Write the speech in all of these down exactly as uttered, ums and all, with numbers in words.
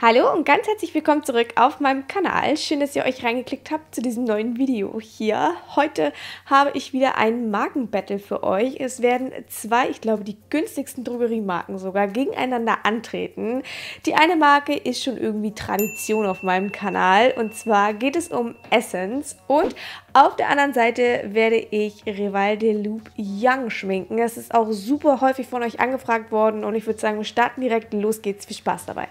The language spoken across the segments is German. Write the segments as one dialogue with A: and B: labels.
A: Hallo und ganz herzlich willkommen zurück auf meinem Kanal. Schön, dass ihr euch reingeklickt habt zu diesem neuen Video hier. Heute habe ich wieder ein Markenbattle für euch. Es werden zwei, ich glaube die günstigsten Drogeriemarken sogar, gegeneinander antreten. Die eine Marke ist schon irgendwie Tradition auf meinem Kanal und zwar geht es um Essence und auf der anderen Seite werde ich Rival de Loop Young schminken. Das ist auch super häufig von euch angefragt worden und ich würde sagen, wir starten direkt. Los geht's, viel Spaß dabei.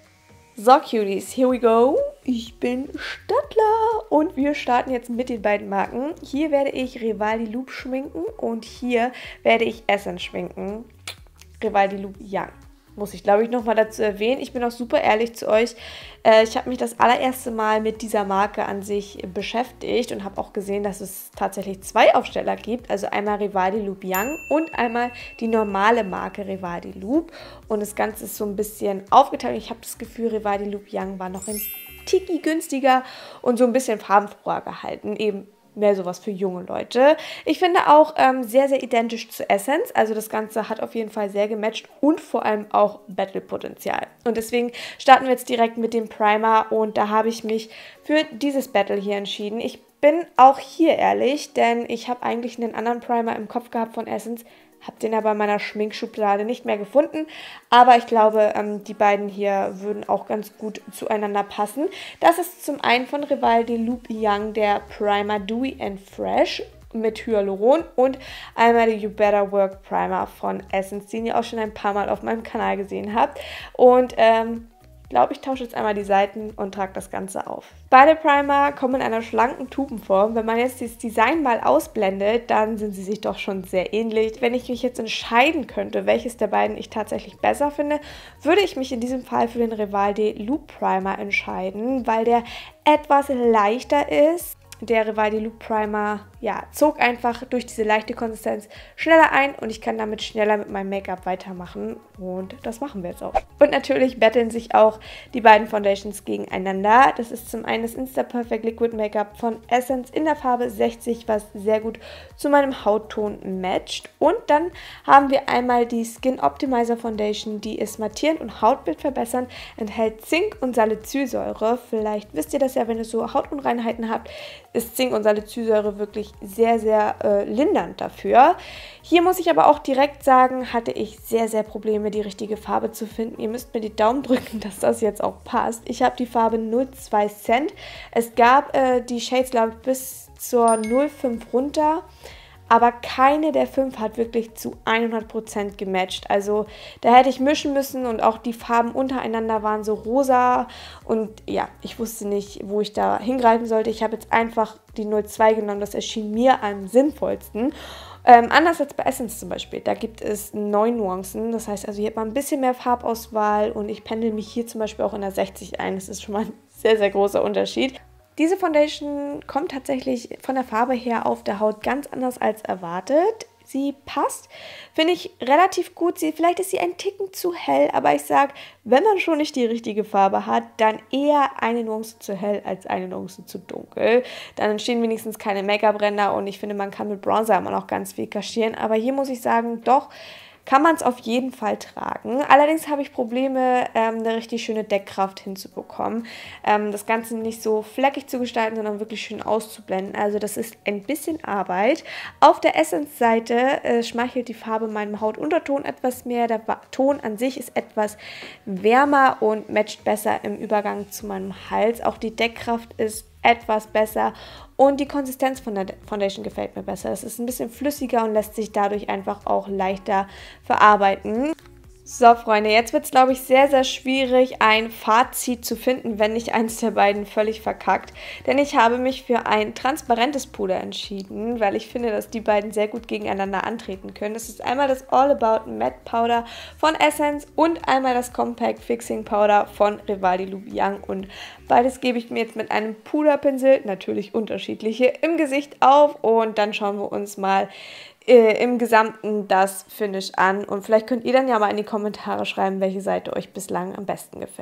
A: So, Cuties, here we go. Ich bin Stadler und wir starten jetzt mit den beiden Marken. Hier werde ich Rival de Loop schminken und hier werde ich Essence schminken. Rival de Loop Young. Muss ich, glaube ich, nochmal dazu erwähnen. Ich bin auch super ehrlich zu euch. Äh, ich habe mich das allererste Mal mit dieser Marke an sich beschäftigt und habe auch gesehen, dass es tatsächlich zwei Aufsteller gibt. Also einmal Rival de Loop Young und einmal die normale Marke Rival de Loop. Und das Ganze ist so ein bisschen aufgeteilt. Ich habe das Gefühl, Rival de Loop Young war noch ein Tiki günstiger und so ein bisschen farbenfroher gehalten. Eben mehr sowas für junge Leute. Ich finde auch ähm, sehr, sehr identisch zu Essence. Also das Ganze hat auf jeden Fall sehr gematcht und vor allem auch Battle-Potenzial. Und deswegen starten wir jetzt direkt mit dem Primer und da habe ich mich für dieses Battle hier entschieden. Ich bin auch hier ehrlich, denn ich habe eigentlich einen anderen Primer im Kopf gehabt von Essence, habe den aber in meiner Schminkschublade nicht mehr gefunden. Aber ich glaube, ähm, die beiden hier würden auch ganz gut zueinander passen. Das ist zum einen von Rival de Loop Young der Primer Dewy and Fresh mit Hyaluron und einmal der You Better Work Primer von Essence, den ihr auch schon ein paar Mal auf meinem Kanal gesehen habt. Und ähm, ich glaube, ich tausche jetzt einmal die Seiten und trage das Ganze auf. Beide Primer kommen in einer schlanken Tubenform. Wenn man jetzt das Design mal ausblendet, dann sind sie sich doch schon sehr ähnlich. Wenn ich mich jetzt entscheiden könnte, welches der beiden ich tatsächlich besser finde, würde ich mich in diesem Fall für den Rival de Loop Primer entscheiden, weil der etwas leichter ist. Der Rival de Loop Primer, ja, zog einfach durch diese leichte Konsistenz schneller ein und ich kann damit schneller mit meinem Make-up weitermachen und das machen wir jetzt auch. Und natürlich battlen sich auch die beiden Foundations gegeneinander. Das ist zum einen das Insta Perfect Liquid Make-up von Essence in der Farbe sechzig, was sehr gut zu meinem Hautton matcht. Und dann haben wir einmal die Skin Optimizer Foundation, die ist mattierend und Hautbild verbessern, enthält Zink und Salicylsäure. Vielleicht wisst ihr das ja, wenn ihr so Hautunreinheiten habt, ist Zink und Salicylsäure wirklich sehr, sehr äh, lindernd dafür. Hier muss ich aber auch direkt sagen, hatte ich sehr, sehr Probleme, die richtige Farbe zu finden. Ihr müsst mir die Daumen drücken, dass das jetzt auch passt. Ich habe die Farbe null Komma zwei Cent. Es gab äh, die Shades, glaube ich, bis zur null Komma fünf runter. Aber keine der fünf hat wirklich zu hundert Prozent gematcht. Also da hätte ich mischen müssen und auch die Farben untereinander waren so rosa. Und ja, ich wusste nicht, wo ich da hingreifen sollte. Ich habe jetzt einfach die null Komma zwei genommen. Das erschien mir am sinnvollsten. Ähm, anders als bei Essence zum Beispiel. Da gibt es neun Nuancen. Das heißt also, hier hat man ein bisschen mehr Farbauswahl. Und ich pendel mich hier zum Beispiel auch in der sechzig ein. Das ist schon mal ein sehr, sehr großer Unterschied. Diese Foundation kommt tatsächlich von der Farbe her auf der Haut ganz anders als erwartet. Sie passt, finde ich, relativ gut. Sie, vielleicht ist sie ein Ticken zu hell, aber ich sage, wenn man schon nicht die richtige Farbe hat, dann eher eine Nuance zu hell als eine Nuance zu dunkel. Dann entstehen wenigstens keine Make-up-Ränder und ich finde, man kann mit Bronzer immer noch ganz viel kaschieren. Aber hier muss ich sagen, doch, kann man es auf jeden Fall tragen. Allerdings habe ich Probleme, ähm, eine richtig schöne Deckkraft hinzubekommen. Ähm, das Ganze nicht so fleckig zu gestalten, sondern wirklich schön auszublenden. Also das ist ein bisschen Arbeit. Auf der Essence-Seite äh, schmeichelt die Farbe meinem Hautunterton etwas mehr. Der Ton an sich ist etwas wärmer und matcht besser im Übergang zu meinem Hals. Auch die Deckkraft ist etwas besser und die Konsistenz von der Foundation gefällt mir besser. Es ist ein bisschen flüssiger und lässt sich dadurch einfach auch leichter verarbeiten. So, Freunde, jetzt wird es, glaube ich, sehr, sehr schwierig, ein Fazit zu finden, wenn nicht eins der beiden völlig verkackt. Denn ich habe mich für ein transparentes Puder entschieden, weil ich finde, dass die beiden sehr gut gegeneinander antreten können. Das ist einmal das All About Matte Powder von Essence und einmal das Compact Fixing Powder von Rival de Loop Young. Und beides gebe ich mir jetzt mit einem Puderpinsel, natürlich unterschiedliche, im Gesicht auf und dann schauen wir uns mal im Gesamten das Finish an und vielleicht könnt ihr dann ja mal in die Kommentare schreiben, welche Seite euch bislang am besten gefällt.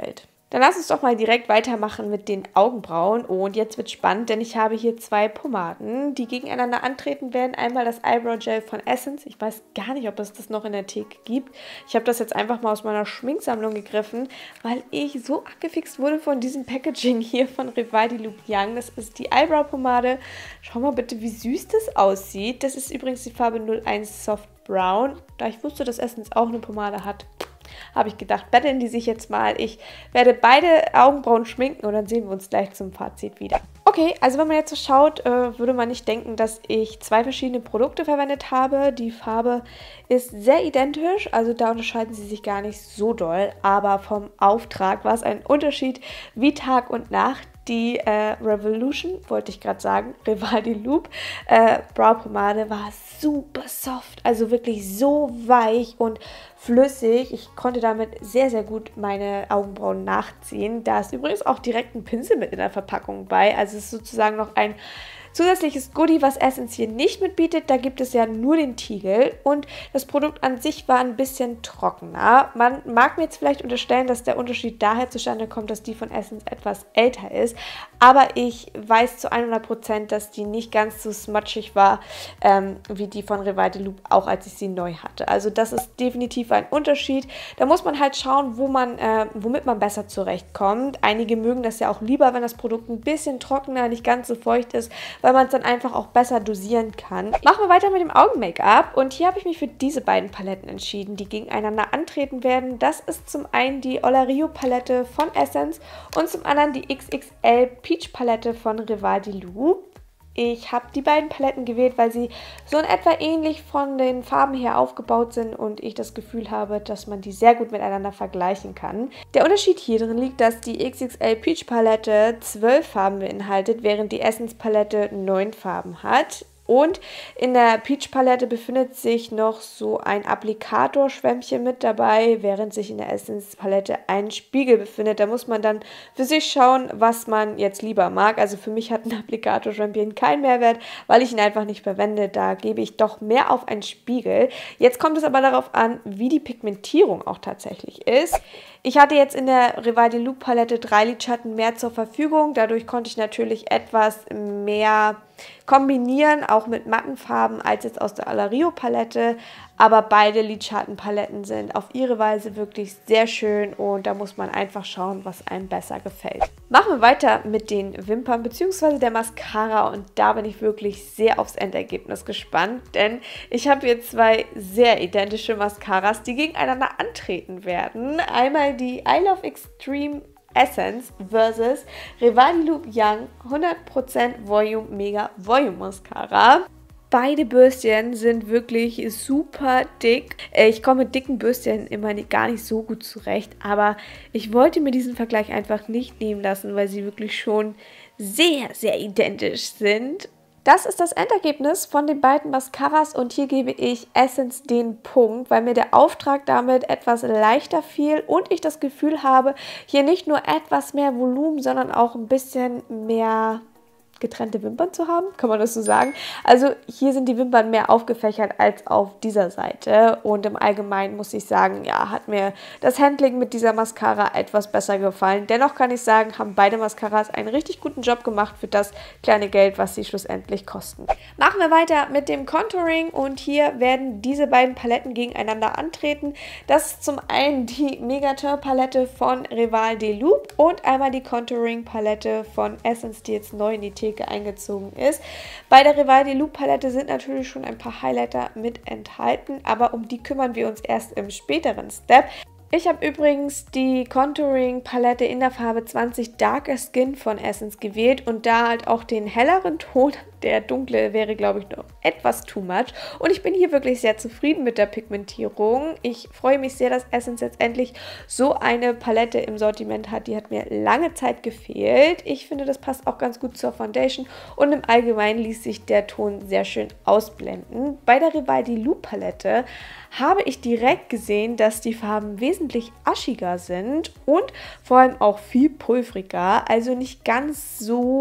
A: Dann lass uns doch mal direkt weitermachen mit den Augenbrauen. Und jetzt wird spannend, denn ich habe hier zwei Pomaden, die gegeneinander antreten werden. Einmal das Eyebrow Gel von Essence. Ich weiß gar nicht, ob es das noch in der Theke gibt. Ich habe das jetzt einfach mal aus meiner Schminksammlung gegriffen, weil ich so abgefixt wurde von diesem Packaging hier von Revitaloop Loop Young. Das ist die Eyebrow-Pomade. Schau mal bitte, wie süß das aussieht. Das ist übrigens die Farbe null eins Soft Brown. Da ich wusste, dass Essence auch eine Pomade hat, habe ich gedacht, betteln die sich jetzt mal. Ich werde beide Augenbrauen schminken und dann sehen wir uns gleich zum Fazit wieder. Okay, also wenn man jetzt so schaut, äh, würde man nicht denken, dass ich zwei verschiedene Produkte verwendet habe. Die Farbe ist sehr identisch, also da unterscheiden sie sich gar nicht so doll. Aber vom Auftrag war es ein Unterschied wie Tag und Nacht. Die äh, Revolution, wollte ich gerade sagen, Revitaloop Loop äh, Brow Pomade war super soft, also wirklich so weich und flüssig. Ich konnte damit sehr, sehr gut meine Augenbrauen nachziehen. Da ist übrigens auch direkt ein Pinsel mit in der Verpackung bei, also es ist sozusagen noch ein zusätzliches Goodie, was Essence hier nicht mitbietet. Da gibt es ja nur den Tiegel und das Produkt an sich war ein bisschen trockener. Man mag mir jetzt vielleicht unterstellen, dass der Unterschied daher zustande kommt, dass die von Essence etwas älter ist, aber ich weiß zu hundert Prozent, dass die nicht ganz so smutschig war ähm, wie die von Revitaloop, auch als ich sie neu hatte. Also das ist definitiv ein Unterschied. Da muss man halt schauen, wo man, äh, womit man besser zurechtkommt. Einige mögen das ja auch lieber, wenn das Produkt ein bisschen trockener, nicht ganz so feucht ist, weil man es dann einfach auch besser dosieren kann. Machen wir weiter mit dem Augen-Make-up und hier habe ich mich für diese beiden Paletten entschieden, die gegeneinander antreten werden. Das ist zum einen die Olario Palette von Essence und zum anderen die X X L Peach Palette von Revitaloop. Ich habe die beiden Paletten gewählt, weil sie so in etwa ähnlich von den Farben her aufgebaut sind und ich das Gefühl habe, dass man die sehr gut miteinander vergleichen kann. Der Unterschied hier drin liegt, dass die X X L Peach Palette zwölf Farben beinhaltet, während die Essence Palette neun Farben hat. Und in der Peach Palette befindet sich noch so ein Applikatorschwämmchen mit dabei, während sich in der Essence Palette ein Spiegel befindet. Da muss man dann für sich schauen, was man jetzt lieber mag. Also für mich hat ein Applikatorschwämmchen keinen Mehrwert, weil ich ihn einfach nicht verwende. Da gebe ich doch mehr auf einen Spiegel. Jetzt kommt es aber darauf an, wie die Pigmentierung auch tatsächlich ist. Ich hatte jetzt in der Revitaloop Palette drei Lidschatten mehr zur Verfügung. Dadurch konnte ich natürlich etwas mehr kombinieren, auch mit matten Farben, als jetzt aus der Olario Palette. Aber beide Lidschattenpaletten sind auf ihre Weise wirklich sehr schön und da muss man einfach schauen, was einem besser gefällt. Machen wir weiter mit den Wimpern bzw. der Mascara und da bin ich wirklich sehr aufs Endergebnis gespannt, denn ich habe hier zwei sehr identische Mascaras, die gegeneinander antreten werden. Einmal die I Love Extreme Essence versus Revitaloop Young hundert Prozent Volume Mega Volume Mascara. Beide Bürstchen sind wirklich super dick. Ich komme mit dicken Bürstchen immer gar nicht so gut zurecht, aber ich wollte mir diesen Vergleich einfach nicht nehmen lassen, weil sie wirklich schon sehr, sehr identisch sind. Das ist das Endergebnis von den beiden Mascaras und hier gebe ich Essence den Punkt, weil mir der Auftrag damit etwas leichter fiel und ich das Gefühl habe, hier nicht nur etwas mehr Volumen, sondern auch ein bisschen mehr getrennte Wimpern zu haben, kann man das so sagen. Also hier sind die Wimpern mehr aufgefächert als auf dieser Seite und im Allgemeinen muss ich sagen, ja, hat mir das Handling mit dieser Mascara etwas besser gefallen. Dennoch kann ich sagen, haben beide Mascaras einen richtig guten Job gemacht für das kleine Geld, was sie schlussendlich kosten. Machen wir weiter mit dem Contouring und hier werden diese beiden Paletten gegeneinander antreten. Das ist zum einen die Megaturn Palette von Revitaloop und einmal die Contouring Palette von Essence, die jetzt neu in die Theke eingezogen ist. Bei der Revitaloop Palette sind natürlich schon ein paar Highlighter mit enthalten, aber um die kümmern wir uns erst im späteren Step. Ich habe übrigens die Contouring Palette in der Farbe zwanzig Darker Skin von Essence gewählt und da halt auch den helleren Ton. Der dunkle wäre, glaube ich, noch etwas too much. Und ich bin hier wirklich sehr zufrieden mit der Pigmentierung. Ich freue mich sehr, dass Essence jetzt endlich so eine Palette im Sortiment hat. Die hat mir lange Zeit gefehlt. Ich finde, das passt auch ganz gut zur Foundation. Und im Allgemeinen ließ sich der Ton sehr schön ausblenden. Bei der Revitaloop Palette habe ich direkt gesehen, dass die Farben wesentlich aschiger sind und vor allem auch viel pulvriger. Also nicht ganz so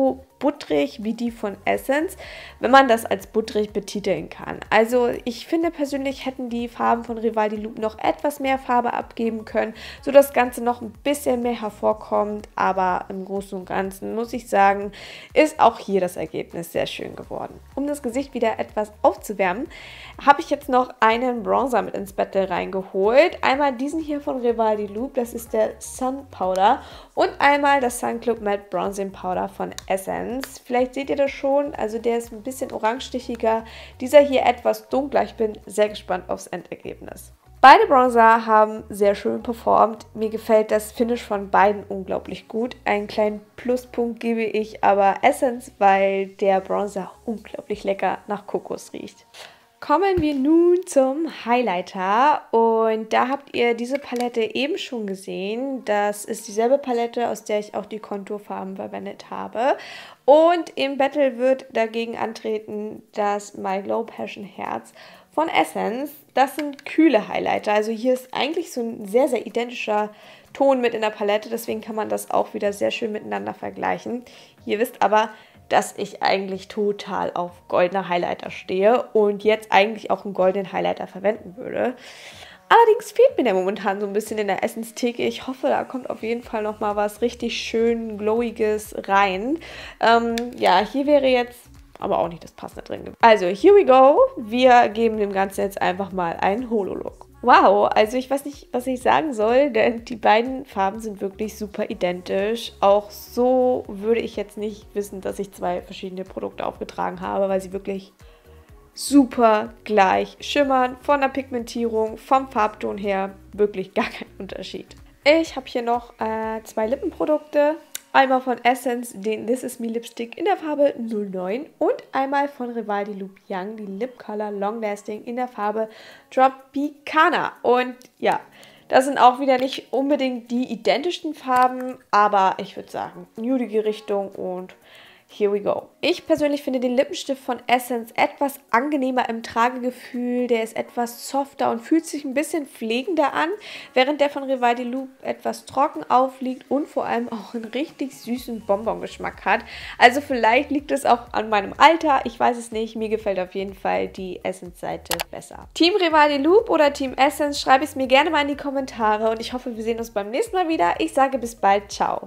A: butterig wie die von Essence, wenn man das als butterig betiteln kann. Also ich finde persönlich hätten die Farben von Rivaldi Loop noch etwas mehr Farbe abgeben können, sodass das Ganze noch ein bisschen mehr hervorkommt, aber im Großen und Ganzen muss ich sagen, ist auch hier das Ergebnis sehr schön geworden. Um das Gesicht wieder etwas aufzuwärmen, habe ich jetzt noch einen Bronzer mit ins Battle reingeholt. Einmal diesen hier von Rivaldi Loop, das ist der Sun Powder, und einmal das Sun Club Matte Bronzing Powder von Essence. Vielleicht seht ihr das schon, also der ist ein bisschen orangestichiger, dieser hier etwas dunkler. Ich bin sehr gespannt aufs Endergebnis. Beide Bronzer haben sehr schön performt. Mir gefällt das Finish von beiden unglaublich gut. Einen kleinen Pluspunkt gebe ich aber Essence, weil der Bronzer unglaublich lecker nach Kokos riecht. Kommen wir nun zum Highlighter und da habt ihr diese Palette eben schon gesehen. Das ist dieselbe Palette, aus der ich auch die Konturfarben verwendet habe. Und im Battle wird dagegen antreten das My Glow Passion Herz von Essence. Das sind kühle Highlighter, also hier ist eigentlich so ein sehr, sehr identischer Ton mit in der Palette, deswegen kann man das auch wieder sehr schön miteinander vergleichen. Ihr wisst aber, dass ich eigentlich total auf goldene Highlighter stehe und jetzt eigentlich auch einen goldenen Highlighter verwenden würde. Allerdings fehlt mir der momentan so ein bisschen in der Essence-Theke. Ich hoffe, da kommt auf jeden Fall nochmal was richtig schön Glowiges rein. Ähm, ja, hier wäre jetzt aber auch nicht das Passende drin. Also, here we go. Wir geben dem Ganzen jetzt einfach mal einen Holo-Look. Wow, also ich weiß nicht, was ich sagen soll, denn die beiden Farben sind wirklich super identisch. Auch so würde ich jetzt nicht wissen, dass ich zwei verschiedene Produkte aufgetragen habe, weil sie wirklich super gleich schimmern. Von der Pigmentierung, vom Farbton her wirklich gar kein Unterschied. Ich habe hier noch äh, zwei Lippenprodukte. Einmal von Essence den This Is Me Lipstick in der Farbe null neun und einmal von Rivaldi Loop Young die Lip Color Long Lasting in der Farbe Tropicana. Und ja, das sind auch wieder nicht unbedingt die identischen Farben, aber ich würde sagen, nudige Richtung und here we go. Ich persönlich finde den Lippenstift von Essence etwas angenehmer im Tragegefühl. Der ist etwas softer und fühlt sich ein bisschen pflegender an, während der von Rivaldi Loop etwas trocken aufliegt und vor allem auch einen richtig süßen Bonbon-Geschmack hat. Also vielleicht liegt es auch an meinem Alter, ich weiß es nicht. Mir gefällt auf jeden Fall die Essence-Seite besser. Team Rivaldi Loop oder Team Essence, schreibe es mir gerne mal in die Kommentare und ich hoffe, wir sehen uns beim nächsten Mal wieder. Ich sage bis bald, ciao.